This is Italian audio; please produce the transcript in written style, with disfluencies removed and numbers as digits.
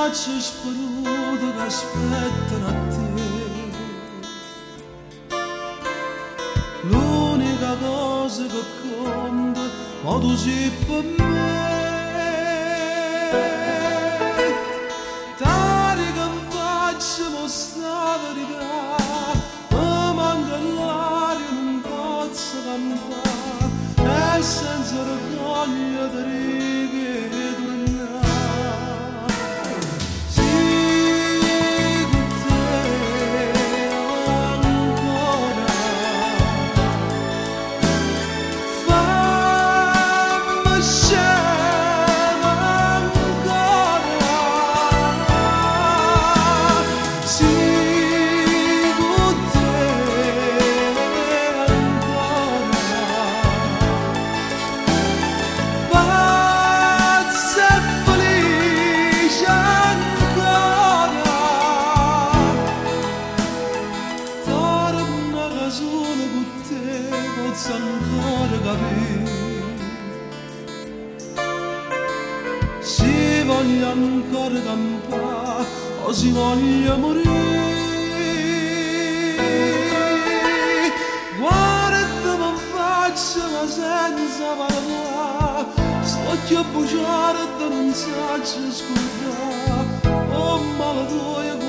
facce sprute che aspettano a te. L'unica cosa che conta, ma tu sei per me. Tale che faccio mostrare la verità, mi manca l'aria, non posso cantare, e senza orgoglio ti ritornare. Ancora capire si voglia ancora campare o si voglia morire. Guarda mi faccio ma senza parlare, sto a bruciare e non saggio scordare. Oh male tua